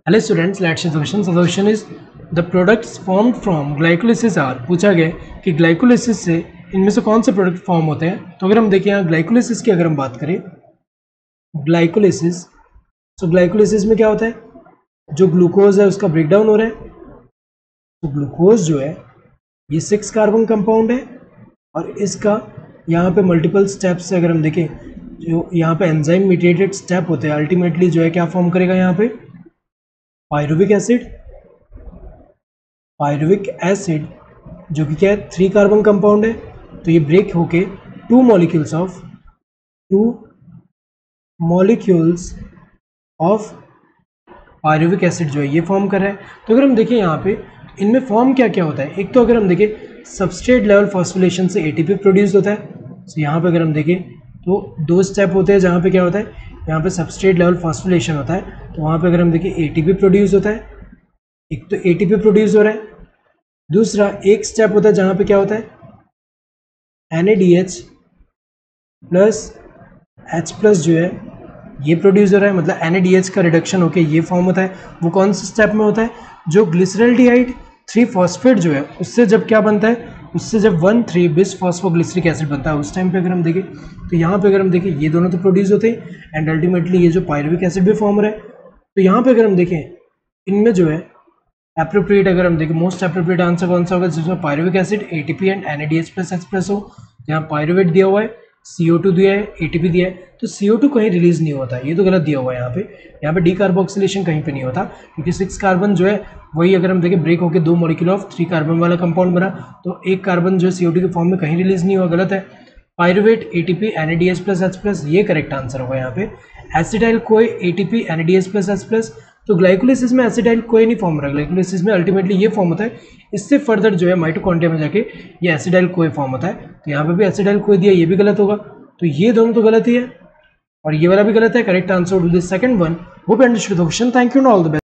Hello students, let's see the question. The question is the products formed from glycolysis are. पूछा गया कि glycolysis से इनमें से कौन से प्रोडक्ट फॉर्म होते हैं. तो अगर हम देखें यहाँ ग्लाइकोलिसिस की अगर हम बात करें, ग्लाइकोलिसिस, तो ग्लाइकोलिसिस में क्या होता है, जो ग्लूकोज है उसका ब्रेकडाउन हो रहा है. तो ग्लूकोज जो है ये 6 कार्बन कंपाउंड है और इसका यहाँ पे मल्टीपल स्टेप्स से अगर हम देखें, जो यहाँ पे एंजाइम मीडिएटेड स्टेप होते हैं, अल्टीमेटली जो है क्या फॉर्म करेगा यहाँ पे, पायरुविक एसिड. पायरुविक एसिड जो कि क्या है, 3 कार्बन कंपाउंड है. तो ये ब्रेक होके 2 मॉलिक्यूल्स ऑफ पायरुविक एसिड जो है ये फॉर्म कर रहा है. तो अगर हम देखें यहाँ पे इनमें फॉर्म क्या क्या होता है, एक तो अगर हम देखें सबस्ट्रेट लेवल फॉस्फोरिलेशन से एटीपी प्रोड्यूस होता है. तो यहाँ पे अगर हम देखें तो 2 स्टेप होते हैं जहाँ पे क्या होता है, यहाँ पे सबस्ट्रेट लेवल फॉस्फोरिलेशन होता है. तो वहाँ पे अगर हम देखें एटीपी प्रोड्यूस होता है. एक तो एटीपी प्रोड्यूस हो रहा है, दूसरा एक स्टेप होता है जहाँ पे क्या होता है, NADH प्लस H प्लस जो है ये प्रोड्यूस हो रहा है. मतलब NADH का रिडक्शन होके ये फॉर्म होता है. वो कौन से स्टेप में होता है, जो ग्लिसरल्डिहाइड 3 फॉस्फेट जो है उससे जब क्या बनता है, उससे जब 1,3 बिस फॉस्फोग्लिसरिक एसिड बनता है, उस टाइम पे अगर हम देखें तो यहाँ पे अगर हम देखें ये दोनों तो प्रोड्यूस होते हैं एंड अल्टीमेटली ये जो पायरुविक एसिड भी फॉर्म हो रहा है. तो यहाँ पे अगर हम देखें इनमें जो है एप्रोप्रिएट, अगर हम देखें मोस्ट एप्रोप्रिएट आंसर कौन सा होगा, जिसमें pyruvic acid ATP and NADH plus H plus हो. यहाँ पायरुवेट दिया हुआ है, CO2 दिया है, एटीपी दिया है. तो CO2 कहीं रिलीज नहीं होता, ये तो गलत दिया हुआ है. यहाँ पे डीकार्बोक्सिलेशन कहीं पे नहीं होता, क्योंकि 6 कार्बन जो है वही अगर हम देखें ब्रेक होकर 2 मॉलिक्यूल ऑफ 3 कार्बन वाला कंपाउंड बना. तो एक कार्बन जो है CO2 के फॉर्म में कहीं रिलीज नहीं हुआ, गलत है. Pyruvate ATP NADH plus H plus ये करेक्ट आंसर होगा यहाँ पे. Acetyl CoA ATP NADH plus H plus. तो ग्लाइकोलिसिस में एसिटाइल कोई नहीं फॉर्म हो रहा है, ग्लाइकोलिसिस में अल्टीमेटली ये फॉर्म होता है. इससे फर्दर जो है माइटोकॉन्ड्रिया में जाके ये एसिटाइल कोई फॉर्म होता है. तो यहाँ पे भी एसिटाइल कोई दिया, ये भी गलत होगा. तो ये दोनों तो गलत ही है और ये वाला भी गलत है. Correct answer will be second one. Hope you understood the question. Thank you and all the best.